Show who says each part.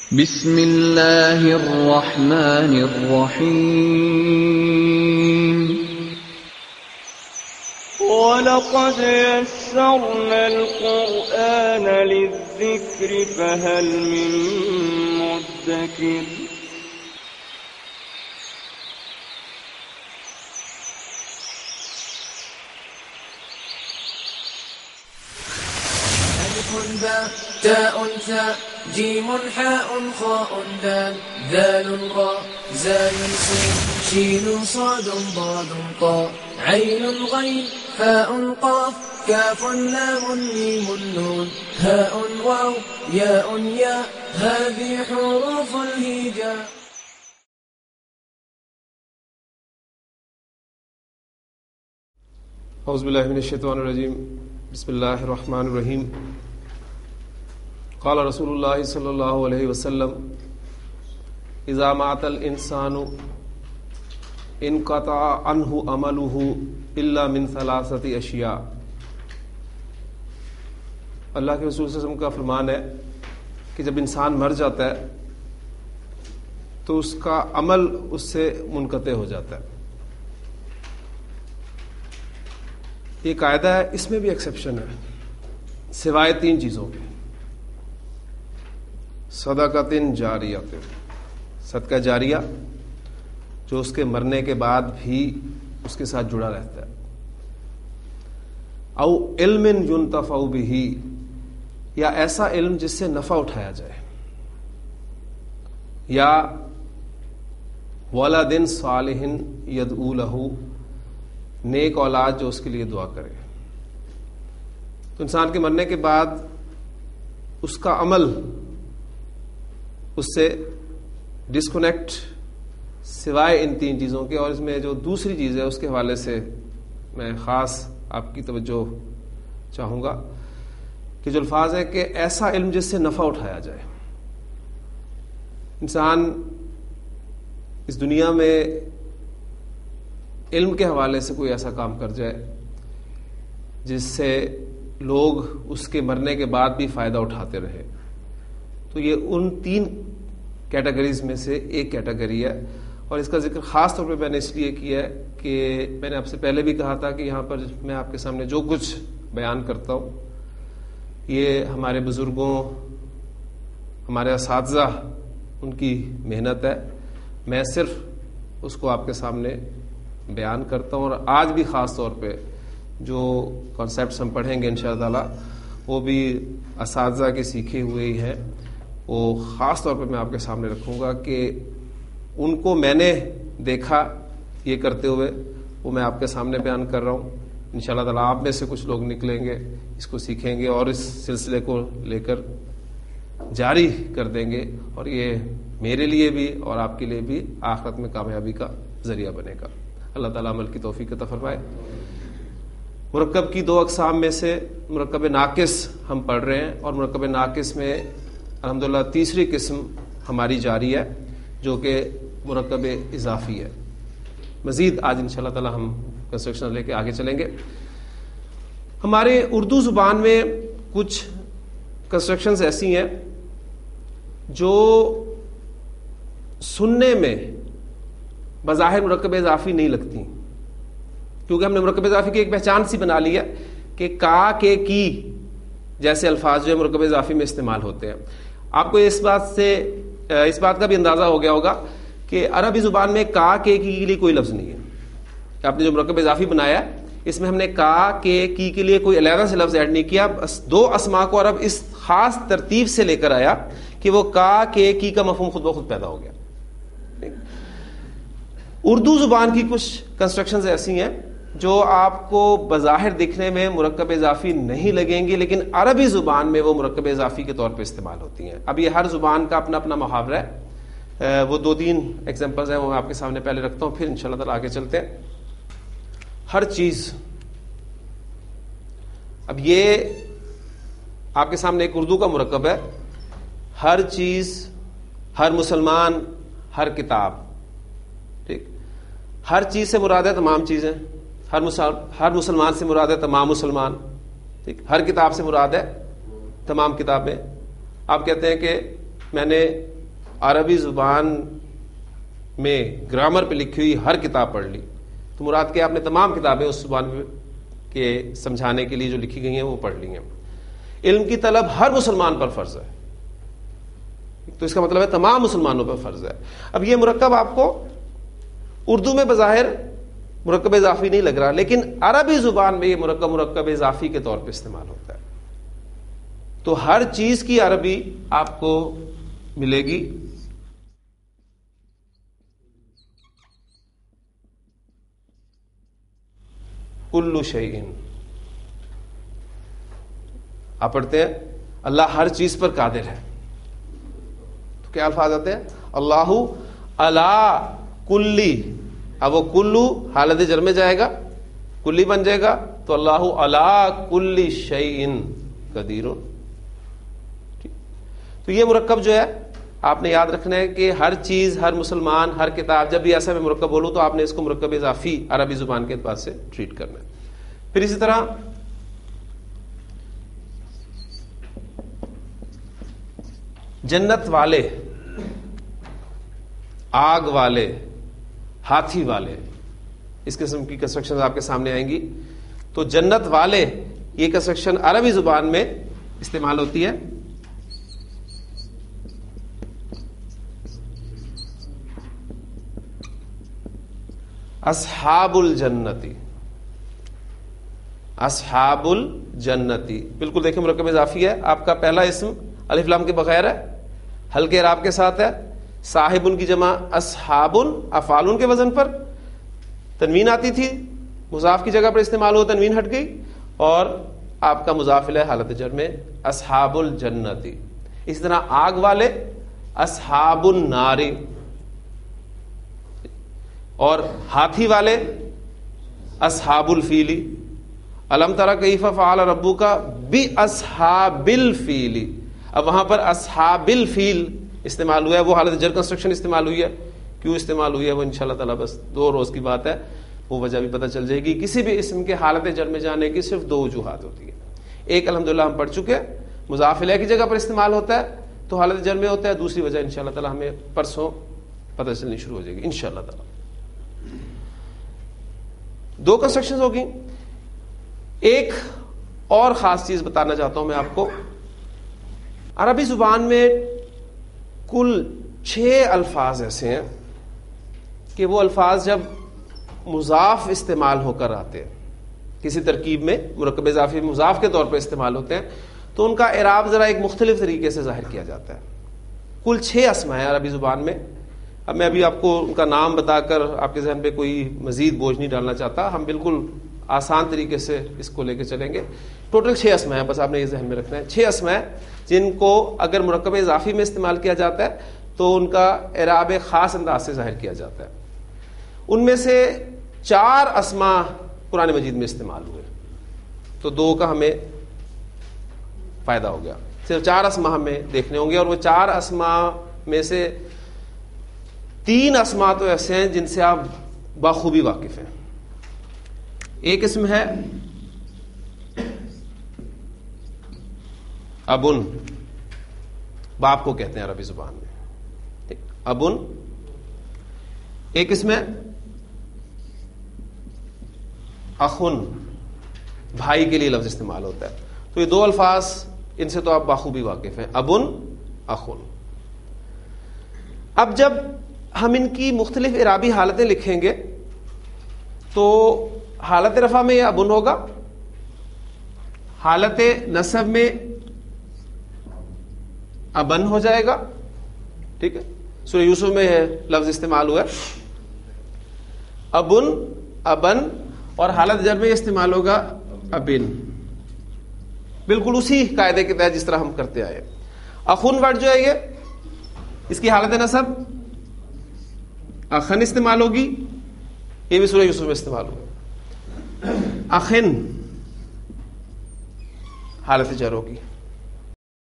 Speaker 1: بسم اللہ الرحمن الرحیم
Speaker 2: وَلَقَدْ يَسَّرْنَا الْقُرْآنَ لِلذِّكْرِ فَهَلْ مِن مُّدَّكِرٍ
Speaker 3: تاء ثاء جيم حاء خاء دال ذال راء زال سين شين صاد ضاد طاء عين غين فاء قاف كاف لام ميم نون هاء واو ياء ياء هذه حروف الهجاء.
Speaker 4: اعوذ باللہ من الشیطان الرجیم بسم اللہ الرحمن الرحیم. قال رسول اللہ صلی اللہ علیہ وسلم اذا مات الانسان انقطع عنہ عملہ الا من ثلاثۃ اشیاء. اللہ کے رسول صلی اللہ علیہ وسلم کا فرمان ہے کہ جب انسان مر جاتا ہے تو اس کا عمل اس سے منقطع ہو جاتا ہے. یہ قاعدہ ہے، اس میں بھی ایکسیپشن ہے سوائے تین چیزوں کے. صدقۃ جاریہ، صدقہ جاریہ جو اس کے مرنے کے بعد بھی اس کے ساتھ جڑا رہتا ہے، او علم ينتفع بہ، یا ایسا علم جس سے نفع اٹھایا جائے، یا ولد صالح یدعو لہ، نیک اولاد جو اس کے لیے دعا کرے. تو انسان کے مرنے کے بعد اس کا عمل اس سے ڈسکنیکٹ سوائے ان تین چیزوں کے. اور اس میں جو دوسری چیز ہے اس کے حوالے سے میں خاص آپ کی توجہ چاہوں گا کہ جو الفاظ ہے کہ ایسا علم جس سے نفع اٹھایا جائے. انسان اس دنیا میں علم کے حوالے سے کوئی ایسا کام کر جائے جس سے لوگ اس کے مرنے کے بعد بھی فائدہ اٹھاتے رہے، تو یہ ان تین کیٹیگریز میں سے ایک کیٹیگری ہے. اور اس کا ذکر خاص طور پہ میں نے اس لیے کیا ہے کہ میں نے آپ سے پہلے بھی کہا تھا کہ یہاں پر میں آپ کے سامنے جو کچھ بیان کرتا ہوں یہ ہمارے بزرگوں، ہمارے اساتذہ، ان کی محنت ہے. میں صرف اس کو آپ کے سامنے بیان کرتا ہوں. اور آج بھی خاص طور پہ جو کانسیپٹس ہم پڑھیں گے انشاءاللہ تعالی وہ بھی اساتذہ کے سیکھے ہوئے ہی ہیں. وہ خاص طور پہ میں آپ کے سامنے رکھوں گا کہ ان کو میں نے دیکھا یہ کرتے ہوئے، وہ میں آپ کے سامنے بیان کر رہا ہوں. انشاءاللہ تعالی آپ میں سے کچھ لوگ نکلیں گے، اس کو سیکھیں گے اور اس سلسلے کو لے کر جاری کر دیں گے، اور یہ میرے لیے بھی اور آپ کے لیے بھی آخرت میں کامیابی کا ذریعہ بنے گا. اللہ تعالیٰ عمل کی توفیق عطا فرمائے. مرکب کی دو اقسام میں سے مرکب ناقص ہم پڑھ رہے ہیں، اور مرکب ناقص میں الحمدللہ تیسری قسم ہماری جاری ہے جو کہ مرکب اضافی ہے. مزید آج انشاءاللہ تعالی ہم کنسٹرکشن لے کے آگے چلیں گے. ہمارے اردو زبان میں کچھ کنسٹرکشنز ایسی ہیں جو سننے میں بظاہر مرکب اضافی نہیں لگتی، کیونکہ ہم نے مرکب اضافی کی ایک پہچان سی بنا لی ہے کہ کا، کے، کی جیسے الفاظ جو ہے مرکب اضافی میں استعمال ہوتے ہیں. آپ کو اس بات کا بھی اندازہ ہو گیا ہوگا کہ عربی زبان میں کا، کے، کی کے لیے کوئی لفظ نہیں ہے. آپ نے جو مرکب اضافی بنایا اس میں ہم نے کا، کے، کی کے لیے کوئی علیحدہ سے لفظ ایڈ نہیں کیا. بس دو اسماء کو عرب اس خاص ترتیب سے لے کر آیا کہ وہ کا، کے، کی کا مفہوم خود بخود پیدا ہو گیا. اردو زبان کی کچھ کنسٹرکشنز ایسی ہیں جو آپ کو بظاہر دکھنے میں مرکب اضافی نہیں لگیں گی، لیکن عربی زبان میں وہ مرکب اضافی کے طور پہ استعمال ہوتی ہیں. اب یہ ہر زبان کا اپنا اپنا محاورہ ہے. وہ دو تین ایگزامپلز ہیں وہ میں آپ کے سامنے پہلے رکھتا ہوں، پھر انشاءاللہ تعالی آگے چلتے ہیں. ہر چیز، اب یہ آپ کے سامنے ایک اردو کا مرکب ہے. ہر چیز، ہر مسلمان، ہر کتاب. ٹھیک، ہر چیز سے مراد ہے تمام چیزیں، ہر مسلمان سے مراد ہے تمام مسلمان. ٹھیک، ہر کتاب سے مراد ہے تمام کتابیں. آپ کہتے ہیں کہ میں نے عربی زبان میں گرامر پہ لکھی ہوئی ہر کتاب پڑھ لی تو مراد کہ آپ نے تمام کتابیں اس زبان میں کے سمجھانے کے لیے جو لکھی گئی ہیں وہ پڑھ لی ہیں. علم کی طلب ہر مسلمان پر فرض ہے, تو اس کا مطلب ہے تمام مسلمانوں پر فرض ہے. اب یہ مرکب آپ کو اردو میں بظاہر مرکب اضافی نہیں لگ رہا, لیکن عربی زبان میں یہ مرکب اضافی کے طور پہ استعمال ہوتا ہے. تو ہر چیز کی عربی آپ کو ملے گی. کل شیء, آپ پڑھتے ہیں اللہ ہر چیز پر قادر ہے, تو کیا الفاظ آتے ہیں؟ اللہ علی کلی. اب وہ کلو حالت جر میں جائے گا, کلی بن جائے گا, تو اللہ علی کل شیء قدیر. تو یہ مرکب جو ہے آپ نے یاد رکھنا ہے کہ ہر چیز, ہر مسلمان, ہر کتاب, جب بھی ایسا میں مرکب بولوں تو آپ نے اس کو مرکب اضافی عربی زبان کے اعتبار سے ٹریٹ کرنا ہے. پھر اسی طرح جنت والے, آگ والے, ہاتھی والے, اس قسم کی کنسٹرکشن آپ کے سامنے آئیں گی. تو جنت والے یہ کنسٹرکشن عربی زبان میں استعمال ہوتی ہے. اصحاب الجنتی, اصحاب الجنتی, بالکل دیکھیں مرکب اضافی ہے. آپ کا پہلا اسم الف لام کے بغیر ہے, ہلکے اعراب کے ساتھ ہے. صاحب کی جمع اصحاب, افعال کے وزن پر. تنوین آتی تھی, مضاف کی جگہ پر استعمال ہوا, تنوین ہٹ گئی, اور آپ کا مضاف الیہ حالت جر میں اصحاب الجنتی. اسی طرح آگ والے اصحاب النار, اور ہاتھی والے اصحاب الفیل. الم تری کیف فعل ربک باصحاب الفیل. اب وہاں پر اصحاب الفیل استعمال ہوا ہے, وہ حالت جر کنسٹرکشن استعمال ہوئی ہے. کیوں استعمال ہوئی ہے وہ انشاءاللہ تعالی بس 2 روز کی بات ہے, وہ وجہ بھی پتہ چل جائے گی. کسی بھی اسم کے حالت جر میں جانے کی صرف 2 وجوہات ہوتی ہے. ایک الحمدللہ ہم پڑھ چکے, مضاف الیہ کی جگہ پر استعمال ہوتا ہے تو حالت جر میں ہوتا ہے. دوسری وجہ انشاءاللہ تعالی ہمیں پرسوں پتہ چلنی شروع ہو جائے گی انشاءاللہ تعالی. 2 کنسٹرکشنز ہوگی. ایک اور خاص چیز بتانا چاہتا ہوں میں آپ کو. عربی زبان میں کل 6 الفاظ ایسے ہیں کہ وہ الفاظ جب مضاف استعمال ہو کر آتے ہیں, کسی ترکیب میں مرکب اضافی مضاف کے طور پر استعمال ہوتے ہیں, تو ان کا اعراب ذرا ایک مختلف طریقے سے ظاہر کیا جاتا ہے. کل 6 اسماء ہیں عربی زبان میں. اب میں ابھی آپ کو ان کا نام بتا کر آپ کے ذہن پہ کوئی مزید بوجھ نہیں ڈالنا چاہتا, ہم بالکل آسان طریقے سے اس کو لے کے چلیں گے. ٹوٹل 6 اسماء ہیں, بس آپ نے یہ ذہن میں رکھنا ہے. 6 اسماء ہیں جن کو اگر مرکب اضافی میں استعمال کیا جاتا ہے تو ان کا اعراب خاص انداز سے ظاہر کیا جاتا ہے. ان میں سے 4 اسماء قرآن مجید میں استعمال ہوئے, تو 2 کا ہمیں فائدہ ہو گیا. صرف 4 اسماء ہمیں دیکھنے ہوں گے, اور وہ 4 اسماء میں سے 3 اسماء تو ایسے ہیں جن سے آپ بخوبی واقف ہیں. ایک اسم ہے ابن, باپ کو کہتے ہیں عربی زبان میں, ابن. ایک اسم ہے اخن, بھائی کے لیے لفظ استعمال ہوتا ہے. تو یہ 2 الفاظ ان سے تو آپ بخوبی واقف ہیں, ابن, اخن. اب جب ہم ان کی مختلف اعرابی حالتیں لکھیں گے تو حالت رفع میں یہ ابن ہوگا, حالت نصب میں ابن ہو جائے گا. ٹھیک ہے, سورہ یوسف میں لفظ استعمال ہوا ہے ابن, ابن, اور حالت جر میں استعمال ہوگا ابن, بالکل اسی قاعدے کے تحت جس طرح ہم کرتے آئے. اخن ورڈ جو ہے یہ اس کی حالت نصب اخن استعمال ہوگی, یہ بھی سورہ یوسف میں استعمال ہوگا. اخن حالت جر ہوگی.